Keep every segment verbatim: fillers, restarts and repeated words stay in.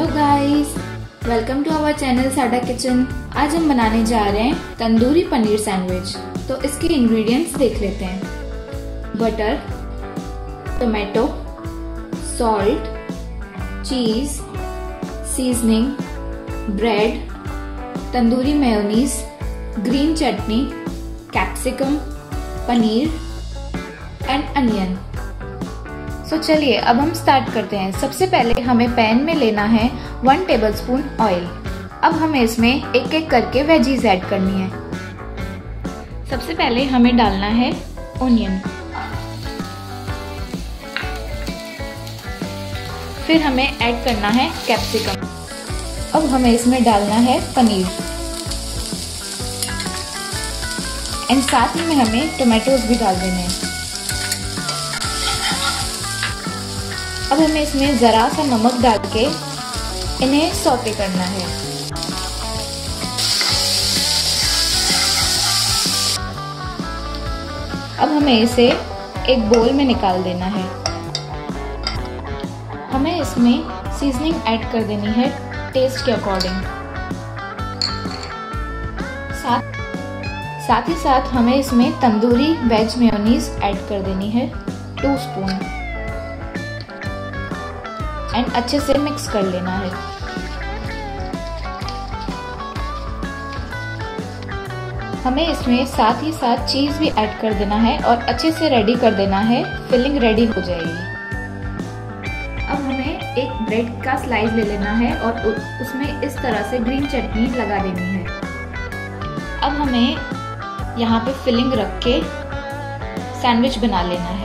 Hello guys, welcome to our channel Sada kitchen. आज हम बनाने जा रहे हैं तंदूरी पनीर सैंडविच। तो इसके इंग्रेडिएंट्स देख लेते हैं। Butter, tomato, salt, cheese, seasoning, bread, tandoori mayonnaise, green chutney, capsicum, paneer and onion. तो चलिए अब हम स्टार्ट करते हैं। सबसे पहले हमें पैन में लेना है वन टेबलस्पून ऑयल। अब हमें इसमें एक एक करके वेजीज ऐड करनी है। सबसे पहले हमें डालना है ओनियन, फिर हमें ऐड करना है कैप्सिकम। अब हमें इसमें डालना है पनीर एंड साथ ही में हमें टोमेटोज भी डाल देने हैं। अब हमें इसमें जरा सा नमक डाल के इन्हें सौते करना है। अब हमें इसे एक बोल में निकाल देना है। हमें इसमें सीजनिंग ऐड कर देनी है टेस्ट के अकॉर्डिंग। साथ साथ ही साथ हमें इसमें तंदूरी वेज मेयोनीज ऐड कर देनी है टू स्पून एंड अच्छे से मिक्स कर लेना है। हमें इसमें साथ ही साथ चीज भी ऐड कर देना है और अच्छे से रेडी कर देना है। फिलिंग रेडी हो जाएगी। अब हमें एक ब्रेड का स्लाइस ले लेना है और उसमें इस तरह से ग्रीन चटनी लगा देनी है। अब हमें यहाँ पे फिलिंग रख के सैंडविच बना लेना है।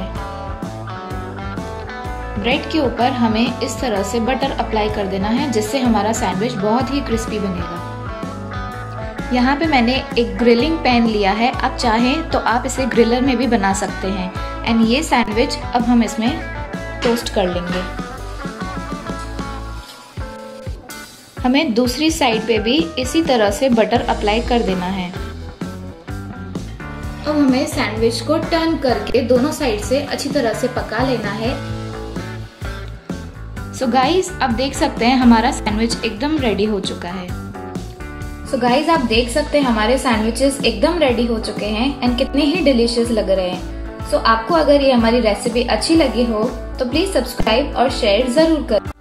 ब्रेड के ऊपर हमें इस तरह से बटर अप्लाई कर देना है, जिससे हमारा सैंडविच बहुत ही क्रिस्पी बनेगा। यहाँ पे मैंने एक ग्रिलिंग पैन लिया है। आप चाहें तो आप इसे ग्रिलर में भी बना सकते हैं। एंड ये सैंडविच अब हम इसमें टोस्ट कर लेंगे। हमें दूसरी साइड पे भी इसी तरह से बटर अप्लाई कर देना है। अब हमें सैंडविच को टर्न करके दोनों साइड से अच्छी तरह से पका लेना है। सो so गाइज, आप देख सकते हैं हमारा सैंडविच एकदम रेडी हो चुका है। सो so गाइज, आप देख सकते हैं हमारे सैंडविचेस एकदम रेडी हो चुके हैं एंड कितने ही डिलीशियस लग रहे हैं। सो so आपको अगर ये हमारी रेसिपी अच्छी लगी हो तो प्लीज सब्सक्राइब और शेयर जरूर करें।